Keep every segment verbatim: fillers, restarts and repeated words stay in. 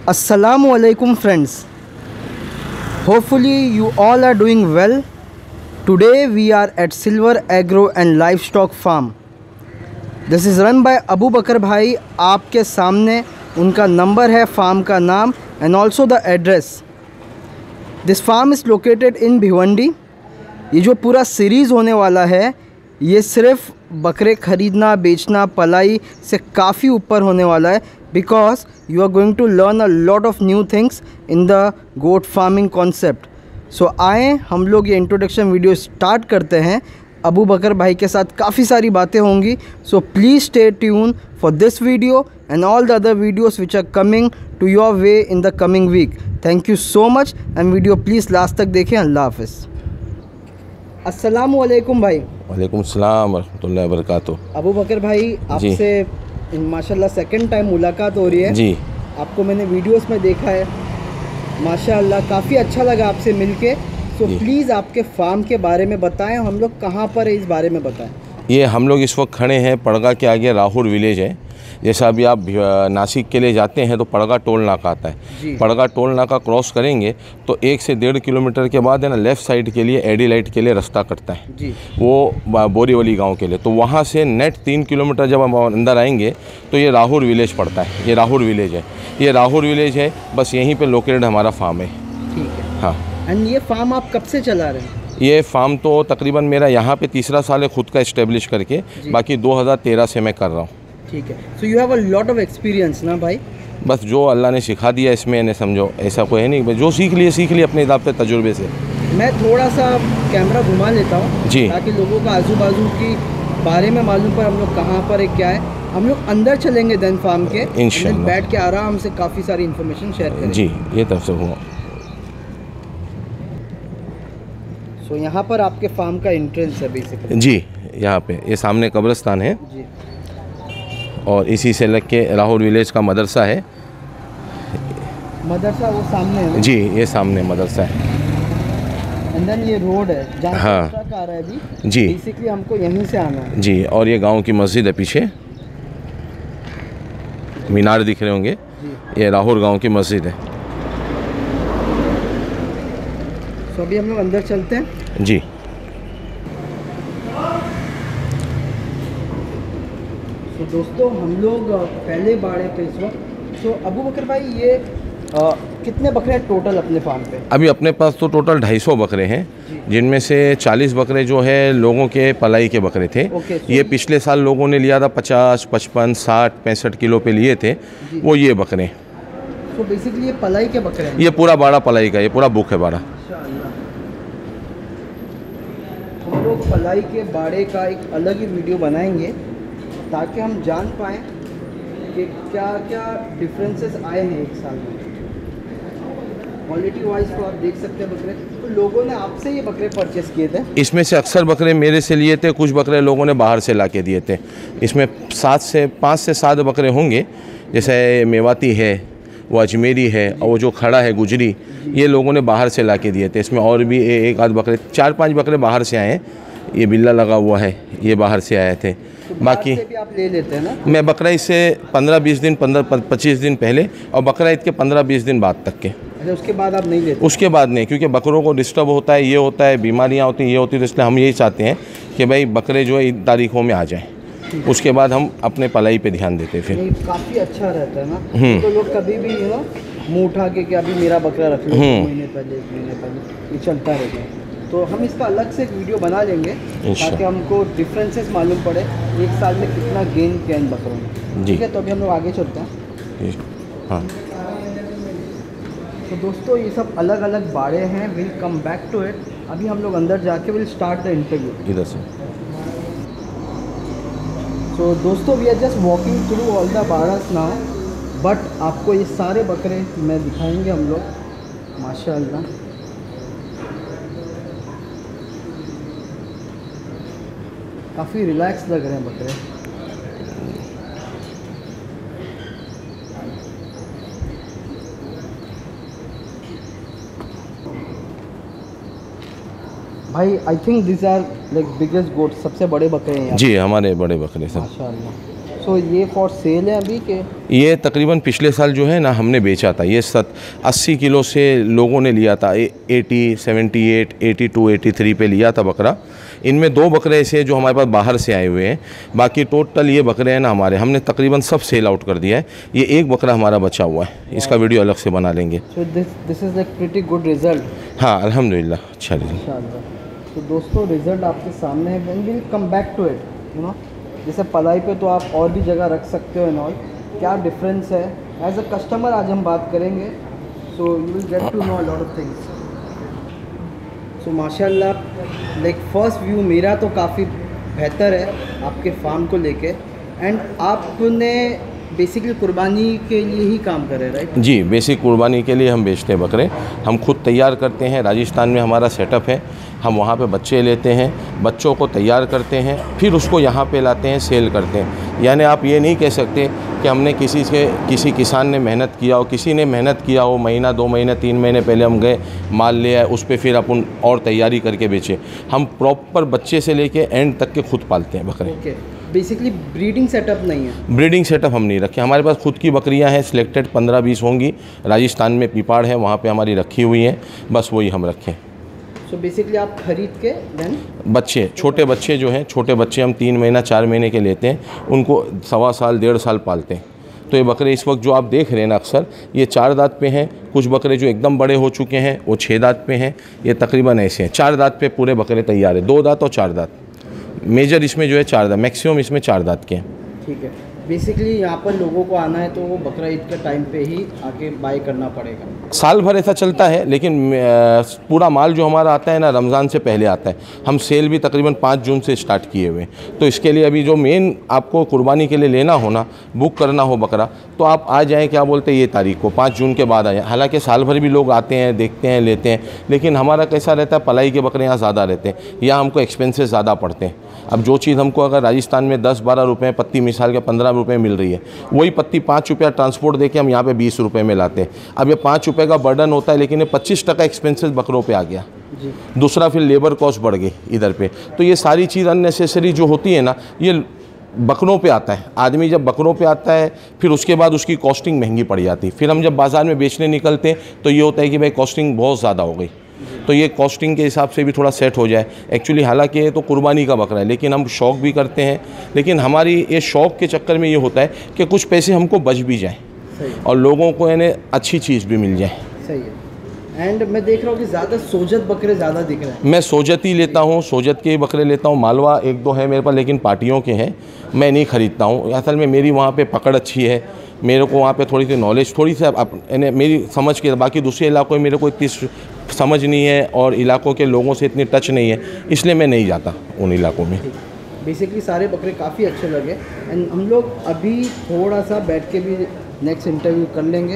Assalamu alaikum friends. Hopefully you all are doing well. Today we are at Silver Agro and Livestock Farm. This is run by Abu बकर भाई. आपके सामने उनका number है, farm का नाम and also the address. This farm is located in Bhiwandi. ये जो पूरा सीरीज़ होने वाला है ये सिर्फ बकरे ख़रीदना, बेचना, पलाई से काफ़ी ऊपर होने वाला है, because you are going to learn a lot of new things in the goat farming concept. So आए हम लोग ये इंट्रोडक्शन वीडियो स्टार्ट करते हैं. अबू बकर भाई के साथ काफ़ी सारी बातें होंगी. So please stay tune for this video and all the other videos which are coming to your way in the coming week. Thank you so much and video please last तक देखें. अल्लाह हाफ़िज़. अस्सलामु अलैकुम भाई. वालेकुम सलाम रहमतुल्लाहि व बरकातुहू. अबू बकर भाई, आपसे माशाल्लाह सेकंड टाइम मुलाकात हो रही है जी. आपको मैंने वीडियोस में देखा है, माशाल्लाह काफ़ी अच्छा लगा आपसे मिलके. सो प्लीज़ आपके फार्म के बारे में बताएं, हम लोग कहाँ पर है इस बारे में बताएं. ये हम लोग इस वक्त खड़े हैं पड़गा के आगे, राहुल विलेज है. जैसा अभी आप नासिक के लिए जाते हैं तो पड़गा टोल नाका आता है. पड़गा टोल नाका क्रॉस करेंगे तो एक से डेढ़ किलोमीटर के बाद है ना, लेफ़्ट साइड के लिए एडीलाइट के लिए रास्ता कटता है जी. वो बोरीवली गांव के लिए. तो वहाँ से नेट तीन किलोमीटर जब हम अंदर आएंगे तो ये राहुल विलेज पड़ता है. ये राहुल विलेज है, ये राहुल विलेज है. बस यहीं पर लोकेटेड हमारा फार्म है. ठीक है. हाँ. एंड ये फार्म आप कब से चला रहे हैं? ये फार्म तो तकरीबन मेरा यहाँ पे तीसरा साल है खुद का इस्टेब्लिश करके. बाकी दो हज़ार तेरह से मैं कर रहा हूँ. ठीक है. So you have a lot of experience ना भाई? बस जो अल्लाह ने सिखा दिया इसमें ने समझो, ऐसा कोई है नहीं. जो सीख लिए सीख लिए अपने हिसाब से, तजुर्बे से. मैं थोड़ा सा कैमरा घुमा लेता हूँ जी, ताकि लोगों का आजू बाजू की बारे में मालूम पर हम लोग कहाँ पर है, क्या है. हम लोग अंदर चलेंगे देन फार्म के, इंशाल्लाह बैठ के आराम से काफ़ी सारी इन्फॉर्मेशन शेयर करेंगे जी. ये तरफ से हुआ. सो यहाँ पर आपके फार्म का एंट्रेंस है बेसिकली जी. यहाँ पे ये सामने कब्रिस्तान है जी, और इसी से लग के राहुल विलेज का मदरसा है. मदरसा वो सामने है जी, ये सामने मदरसा है. एंड देन ये रोड है जहाँ हाँ ट्रक आ रहा है अभी जी. बेसिकली हमको यहीं से आना है जी. और ये गांव की मस्जिद है पीछे, मीनार दिख रहे होंगे. ये राहुल गांव की मस्जिद है. तो अभी हम लोग अंदर चलते हैं जी. तो दोस्तों हम लोग पहले बाड़े पे इस वक्त. तो अबू बकर भाई ये आ, कितने बकरे हैं टोटल अपने फार्म पे? अभी अपने पास तो टोटल ढाई सौ बकरे हैं, जिनमें से चालीस बकरे जो है लोगों के पलाई के बकरे थे. ये पिछले साल लोगों ने लिया था पचास पचपन साठ पैंसठ किलो पे लिए थे, वो ये बकरे. तो बेसिकली ये पलाई के बकरे हैं? ये पूरा बाड़ा पलाई का, ये पूरा बुक है बाड़ा. हम लोग पलाई के बाड़े का एक अलग ही वीडियो बनाएंगे ताकि हम जान पाएँ कि क्या क्या डिफरेंसेस आए हैं एक साल में. क्वालिटी वाइज तो आप देख सकते हैं बकरे. तो लोगों ने आपसे ये बकरे परचेस किए थे? इसमें से अक्सर बकरे मेरे से लिए थे, कुछ बकरे लोगों ने बाहर से ला के दिए थे. इसमें सात से पाँच से सात बकरे होंगे. जैसे मेवाती है, वो अजमेरी है, और वो जो खड़ा है गुजरी, ये लोगों ने बाहर से ला के दिए थे. इसमें और भी एक आध बकरे, चार पाँच बकरे बाहर से आए हैं. ये बिल्ला लगा हुआ है, ये बाहर से आए थे. तो बाकी भी आप ले लेते हैं ना? मैं बकरा इससे पंद्रह बीस दिन पंद्रह पच्चीस दिन पहले, और बकरा ईद के पंद्रह बीस दिन बाद तक के. अच्छा, उसके बाद आप नहीं लेते? उसके बाद नहीं, क्योंकि बकरों को डिस्टर्ब होता है, ये होता है, बीमारियां होती हैं, ये होती है. तो इसलिए हम यही चाहते हैं कि भाई बकरे जो है ईद तारीखों में आ जाएँ. उसके बाद हम अपने पलाई पे ध्यान देते हैं. फिर काफ़ी अच्छा रहता है ना. तो लोग कभी भी यू नो मुँह उठा के कि अभी मेरा बकरा रख लो, महीने पहले एक महीने पहले, ये चलता रहता है. तो हम इसका अलग से एक वीडियो बना लेंगे ताकि हमको डिफरेंसेस मालूम पड़े एक साल में कितना गेन किया इन बकरों में. ठीक है. तो अभी हम लोग आगे चलते हैं. हाँ. तो दोस्तों ये सब अलग अलग बाड़े हैं. Will come back to it. अभी हम लोग अंदर जाके विल स्टार्ट द इंटरव्यू इधर से. सो दोस्तों we are just walking through all the बाड़ास नाउ, बट आपको ये सारे बकरे मैं दिखाएंगे हम लोग. माशाअल्लाह काफ़ी रिलैक्स लग रहे हैं बकरे. भाई I think this are like biggest goat, सबसे बड़े बकरे हैं जी. हमारे बड़े बकरे सब. माशाअल्लाह. सो ये फॉर सेल है अभी के? ये तकरीबन पिछले साल जो है ना हमने बेचा था, ये सत अस्सी किलो से लोगों ने लिया था, eighty seventy eight eighty two eighty three पे लिया था बकरा। इनमें दो बकरे ऐसे हैं जो हमारे पास बाहर से आए हुए हैं, बाकी टोटल ये बकरे हैं ना हमारे, हमने तकरीबन सब सेल आउट कर दिया है। ये एक बकरा हमारा बचा हुआ है, इसका वीडियो अलग से बना लेंगे। So this this is like pretty good result. हाँ अल्हम्दुलिल्लाह, अच्छा रिजल्ट। तो दोस्तों रिजल्ट आपके सामने है, when will come back to it, you know, जैसे पलाई पे तो आप और भी जगह रख सकते हो एंड ऑल, क्या डिफरेंस है एज अ कस्टमर आज हम बात करेंगे। So you will get to know a lot of things. So माशाल्लाह लाइक फर्स्ट व्यू मेरा तो काफ़ी बेहतर है आपके फार्म को लेके, एंड आपने बेसिकली कुर्बानी के लिए ही काम कर रहे हैं, राइट? जी, बेसिक कुर्बानी के लिए हम बेचते हैं बकरे, हम खुद तैयार करते हैं। राजस्थान में हमारा सेटअप है, हम वहाँ पे बच्चे लेते हैं, बच्चों को तैयार करते हैं, फिर उसको यहाँ पे लाते हैं, सेल करते हैं। यानी आप ये नहीं कह सकते कि हमने किसी से किसी किसान ने मेहनत किया हो, किसी ने मेहनत किया हो, महीना दो महीने तीन महीने पहले हम गए माल ले आए, उस पर फिर अपन और तैयारी करके बेचे। हम प्रॉपर बच्चे से लेके एंड तक के खुद पालते हैं बकरे। ओके, बेसिकली ब्रीडिंग सेटअप नहीं है? ब्रीडिंग सेटअप हम नहीं रखे, हमारे पास खुद की बकरियां हैं, सिलेक्टेड पंद्रह बीस होंगी। राजस्थान में पीपाड़ है, वहाँ पे हमारी रखी हुई हैं, बस वही हम रखें। सो बेसिकली आप खरीद के देन बच्चे, छोटे बच्चे जो हैं, छोटे बच्चे हम तीन महीना चार महीने के लेते हैं, उनको सवा साल डेढ़ साल पालते हैं। तो ये बकरे इस वक्त जो आप देख रहे हैं ना, अक्सर ये चार दांत पे हैं। कुछ बकरे जो एकदम बड़े हो चुके हैं वो छः दांत पे हैं, ये तकरीबन ऐसे हैं। चार दांत पे पूरे बकरे तैयार है, दो दांत और चार दांत। मेजर इसमें जो है चार दांत, मैक्सिमम इसमें चार दांत के हैं। ठीक है, बेसिकली यहाँ पर लोगों को आना है तो वो बकरा ईद के टाइम पे ही आके बाय करना पड़ेगा। साल भर ऐसा चलता है, लेकिन पूरा माल जो हमारा आता है ना रमज़ान से पहले आता है। हम सेल भी तकरीबन पाँच जून से स्टार्ट किए हुए, तो इसके लिए अभी जो मेन आपको कुर्बानी के लिए लेना हो ना, बुक करना हो बकरा, तो आप आ जाएँ, क्या बोलते हैं, ये तारीख को पाँच जून के बाद आ जाए। हालांकि साल भर भी लोग आते हैं, देखते हैं, लेते हैं, लेकिन हमारा कैसा रहता है, पलाई के बकरे यहाँ ज़्यादा रहते हैं, यहाँ हमको एक्सपेंसेस ज़्यादा पड़ते हैं। अब जो चीज़ हमको अगर राजस्थान में दस बारह रुपये पत्ती मिसाल के पंद्रह रुपये मिल रही है, वही पत्ती पाँच रुपया ट्रांसपोर्ट देके हम यहाँ पे बीस रुपये में लाते हैं। अब ये पाँच रुपये का बर्डन होता है, लेकिन ये पच्चीस टका एक्सपेंसेस बकरों पे आ गया जी। दूसरा फिर लेबर कॉस्ट बढ़ गई इधर पे। तो ये सारी चीज़ अननेसेसरी जो होती है ना, ये बकरों पे आता है। आदमी जब बकरों पे आता है, फिर उसके बाद उसकी कॉस्टिंग महंगी पड़ जाती है। फिर हम जब बाज़ार में बेचने निकलते हैं तो ये होता है कि भाई कॉस्टिंग बहुत ज़्यादा हो गई, तो ये कॉस्टिंग के हिसाब से भी थोड़ा सेट हो जाए। एक्चुअली हालांकि ये तो कुर्बानी का बकरा है, लेकिन हम शौक़ भी करते हैं, लेकिन हमारी ये शौक़ के चक्कर में ये होता है कि कुछ पैसे हमको बच भी जाए और लोगों को यानी अच्छी चीज़ भी मिल जाए। सही है। एंड मैं देख रहा हूँ कि ज़्यादा सोजत बकरे ज़्यादा दिख रहे हैं। मैं सोजत ही लेता हूँ, सोजत के ही बकरे लेता हूँ। मालवा एक दो है मेरे पास, लेकिन पार्टियों के हैं, मैं नहीं ख़रीदता हूँ। असल में मेरी वहाँ पे पकड़ अच्छी है, मेरे को वहाँ पे थोड़ी सी नॉलेज, थोड़ी सी यानी मेरी समझ के, बाकी दूसरे इलाकों में मेरे को इतनी समझ नहीं है और इलाकों के लोगों से इतनी टच नहीं है, इसलिए मैं नहीं जाता उन इलाकों में। बेसिकली सारे बकरे काफ़ी अच्छे लगे, एंड हम लोग अभी थोड़ा सा बैठ के भी नेक्स्ट इंटरव्यू कर लेंगे।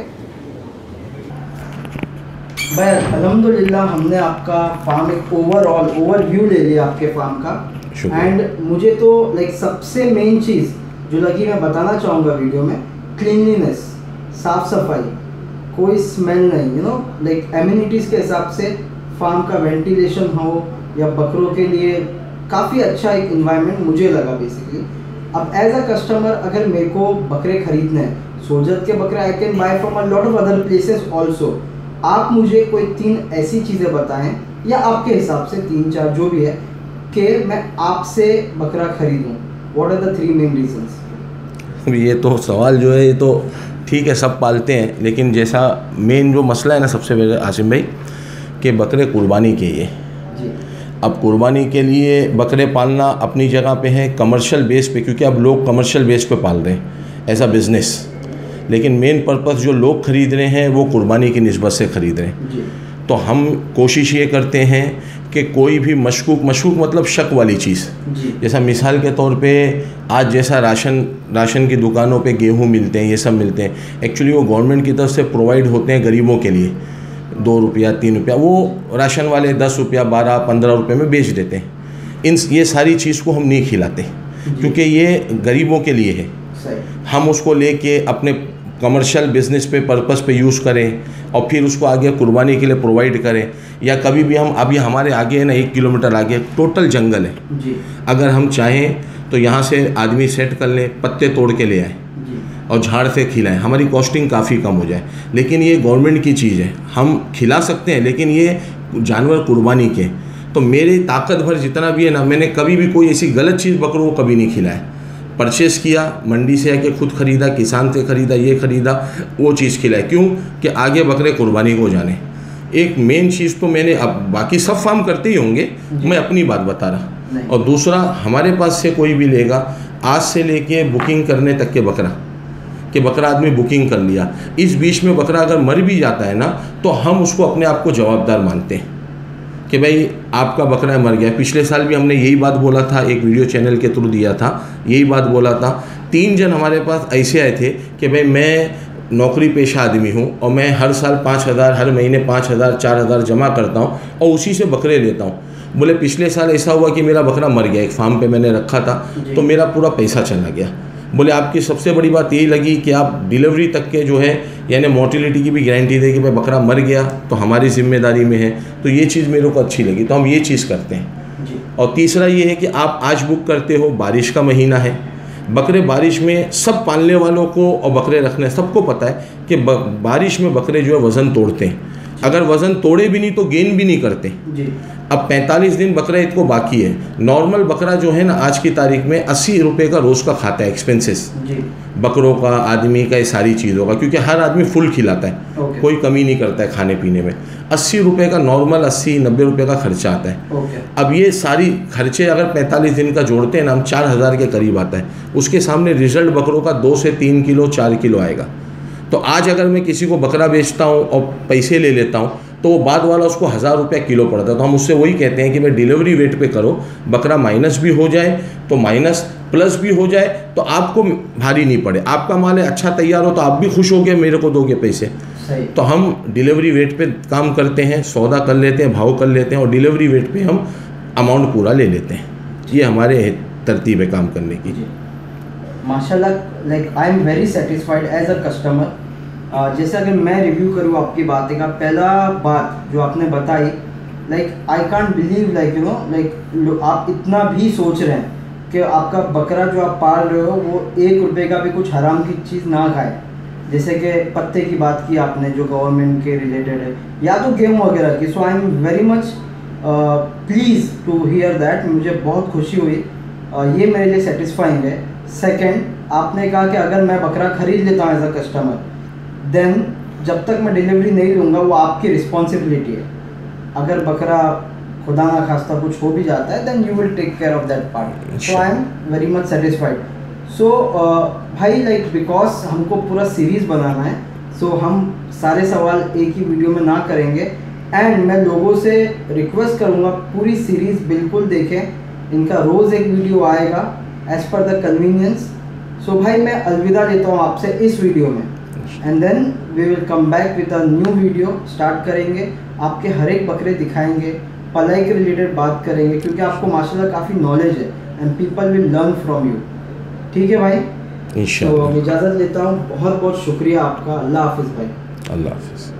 भाई अल्हम्दुलिल्लाह हमने आपका फार्म एक ओवरऑल ओवरव्यू ले लिया आपके फार्म का, एंड मुझे तो लाइक सबसे मेन चीज़ जो लगी मैं बताना चाहूँगा वीडियो में, क्लीनलीनेस, साफ़ सफाई, कोई स्मेल नहीं, यू नो, लाइक एम्यूनिटीज़ के हिसाब से फार्म का वेंटिलेशन हो या बकरों के लिए काफ़ी अच्छा एक इन्वायरमेंट मुझे लगा बेसिकली। अब एज अ कस्टमर अगर मेरे को बकरे खरीदने हैं, सोजत के बकरे I can buy from a lot of other places also. आप मुझे कोई तीन ऐसी चीज़ें बताएं, या आपके हिसाब से तीन चार जो भी है, कि मैं आपसे बकरा खरीदूं। What are the three main reasons? ये तो सवाल जो है, ये तो ठीक है, सब पालते हैं, लेकिन जैसा मेन जो मसला है ना सबसे पहले आसिम भाई, कि बकरे कुर्बानी के लिए जी। अब कुर्बानी के लिए बकरे पालना अपनी जगह पे है, कमर्शियल बेस पे, क्योंकि अब लोग कमर्शियल बेस पे पाल रहे हैं एज अ बिज़नेस, लेकिन मेन पर्पस जो लोग ख़रीद रहे हैं वो कुर्बानी की निस्बत से ख़रीद रहे हैं जी। तो हम कोशिश ये करते हैं कि कोई भी मशकूक, मशकूक मतलब शक वाली चीज़, जैसा मिसाल के तौर पे आज जैसा राशन राशन की दुकानों पे गेहूं मिलते हैं, ये सब मिलते हैं, एक्चुअली वो गवर्नमेंट की तरफ से प्रोवाइड होते हैं गरीबों के लिए, दो रुपया तीन रुपया, वो राशन वाले दस रुपया बारह पंद्रह रुपये में बेच देते हैं। इन ये सारी चीज़ को हम नहीं खिलाते, क्योंकि ये गरीबों के लिए है। हम उसको लेके अपने कमर्शियल बिज़नेस पे पर्पस पे यूज़ करें और फिर उसको आगे कुर्बानी के लिए प्रोवाइड करें, या कभी भी हम, अभी हमारे आगे है ना, एक किलोमीटर आगे टोटल जंगल है जी। अगर हम चाहें तो यहाँ से आदमी सेट कर ले, पत्ते तोड़ के ले आए और झाड़ से खिलाएं, हमारी कॉस्टिंग काफ़ी कम हो जाए। लेकिन ये गवर्नमेंट की चीज़ है, हम खिला सकते हैं, लेकिन ये जानवर कुर्बानी के, तो मेरी ताकत भर जितना भी है ना, मैंने कभी भी कोई ऐसी गलत चीज़ बकरों को कभी नहीं खिलाया। परचेस किया, मंडी से आके खुद ख़रीदा, किसान से ख़रीदा, ये ख़रीदा, वो चीज़ खिलाए। क्यों कि आगे बकरे कुर्बानी को जाने। एक मेन चीज़ तो मैंने, अब बाकी सब फार्म करते ही होंगे, मैं अपनी बात बता रहा। और दूसरा, हमारे पास से कोई भी लेगा, आज से लेके बुकिंग करने तक के बकरा, कि बकरा आदमी बुकिंग कर लिया, इस बीच में बकरा अगर मर भी जाता है ना, तो हम उसको अपने आप को जवाबदार मानते हैं कि भाई आपका बकरा मर गया। पिछले साल भी हमने यही बात बोला था, एक वीडियो चैनल के थ्रू दिया था, यही बात बोला था। तीन जन हमारे पास ऐसे आए थे कि भाई मैं नौकरी पेशा आदमी हूँ और मैं हर साल पाँच हज़ार हर महीने पाँच हज़ार चार हज़ार जमा करता हूँ और उसी से बकरे लेता हूँ। बोले पिछले साल ऐसा हुआ कि मेरा बकरा मर गया, एक फार्म पे मैंने रखा था, तो मेरा पूरा पैसा चला गया। बोले आपकी सबसे बड़ी बात यही लगी कि आप डिलीवरी तक के जो है, यानी मोर्टिलिटी की भी गारंटी दे कि भाई बकरा मर गया तो हमारी जिम्मेदारी में है, तो ये चीज़ मेरे को अच्छी लगी, तो हम ये चीज़ करते हैं। और तीसरा ये है कि आप आज बुक करते हो, बारिश का महीना है, बकरे बारिश में सब पालने वालों को और बकरे रखने सबको पता है कि बारिश में बकरे जो है वज़न तोड़ते हैं, अगर वज़न तोड़े भी नहीं तो गेन भी नहीं करते। जी। अब पैंतालीस दिन बकरा ईद को बाकी है, नॉर्मल बकरा जो है ना आज की तारीख में अस्सी रुपये का रोज़ का खाता है, एक्सपेंसेस बकरों का, आदमी का, ये सारी चीज़ों का, क्योंकि हर आदमी फुल खिलाता है, कोई कमी नहीं करता है खाने पीने में। अस्सी रुपये का नॉर्मल, अस्सी नब्बे रुपये का खर्चा आता है। अब ये सारी खर्चे अगर पैंतालीस दिन का जोड़ते हैं ना, हम चार हज़ार के करीब आता है। उसके सामने रिजल्ट बकरों का दो से तीन किलो चार किलो आएगा। तो आज अगर मैं किसी को बकरा बेचता हूँ और पैसे ले लेता हूँ, तो वो बाद वाला उसको हज़ार रुपया किलो पड़ता है। तो हम उससे वही कहते हैं कि भाई डिलीवरी वेट पे करो, बकरा माइनस भी हो जाए तो माइनस, प्लस भी हो जाए तो आपको भारी नहीं पड़े। आपका माल है अच्छा तैयार हो तो आप भी खुश हो गए, मेरे को दोगे पैसे। तो हम डिलीवरी वेट पे काम करते हैं, सौदा कर लेते हैं, भाव कर लेते हैं और डिलीवरी वेट पे हम अमाउंट पूरा ले लेते हैं। ये हमारे तरतीब है काम करने की। माशाल्लाह, like I am very satisfied as a customer. जैसे अगर मैं रिव्यू करूँ आपकी बातें का, पहला बात जो आपने बताई, like I can't believe, like you know, like आप इतना भी सोच रहे हैं कि आपका बकरा जो आप पाल रहे हो वो एक रुपये का भी कुछ हराम की चीज़ ना खाए। जैसे कि पत्ते की बात की आपने जो गवर्नमेंट के रिलेटेड है, या तो गेहूँ वगैरह की। So I am very much please to hear that, मुझे बहुत खुशी हुई, uh, ये मेरे लिए सेटिस्फाइंग है। सेकेंड, आपने कहा कि अगर मैं बकरा खरीद लेता हूँ एज अ कस्टमर, देन जब तक मैं डिलीवरी नहीं दूंगा वो आपकी रिस्पॉन्सिबिलिटी है। अगर बकरा खुदा ना खास्ता कुछ हो भी जाता है, then you will take care of that part. So I am very much satisfied. So भाई, लाइक बिकॉज हमको पूरा सीरीज़ बनाना है, सो so हम सारे सवाल एक ही वीडियो में ना करेंगे। एंड मैं लोगों से रिक्वेस्ट करूँगा पूरी सीरीज़ बिल्कुल देखें, इनका रोज़ एक वीडियो आएगा एज़ पर द कन्वीनियंस। सो भाई, मैं अलविदा लेता हूँ आपसे इस वीडियो में, and then we will come back with a new video. Start करेंगे, आपके हर एक बकरे दिखाएंगे, पलाई के रिलेटेड बात करेंगे, क्योंकि आपको माशाल्लाह काफ़ी नॉलेज है and people will learn from you. ठीक है भाई, इंशाअल्लाह। तो इजाज़त लेता हूँ, बहुत बहुत शुक्रिया आपका। अल्लाह हाफिज़ भाई। अल्लाह हाफिज़।